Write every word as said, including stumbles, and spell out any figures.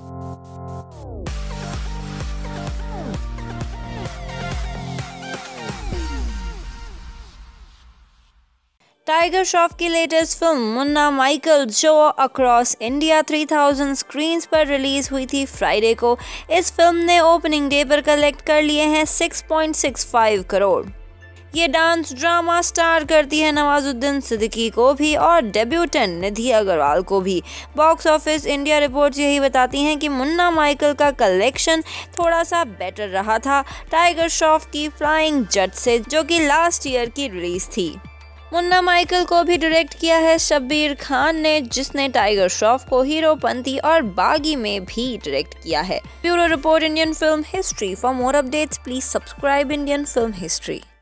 Tiger Shroff की latest film Munna Michael जो across India तीन हज़ार स्क्रीन्स पर रिलीज हुई थी फ्राइडे को। इस फिल्म ने ओपनिंग डे पर कलेक्ट कर लिए हैं छह पॉइंट छह पाँच करोड़। ये डांस ड्रामा स्टार करती है नवाजुद्दीन सिद्दीकी को भी और डेब्यूटेंट निधि अग्रवाल को भी। बॉक्स ऑफिस इंडिया रिपोर्ट्स यही बताती हैं कि मुन्ना माइकल का कलेक्शन थोड़ा सा बेटर रहा था टाइगर श्रॉफ की फ्लाइंग जट से, जो कि लास्ट ईयर की रिलीज थी। मुन्ना माइकल को भी डायरेक्ट किया है शब्बीर खान ने, जिसने टाइगर श्रॉफ को हीरोपंती और बागी में भी डायरेक्ट किया है। Bureau report Indian film history. For more updates please subscribe Indian film history.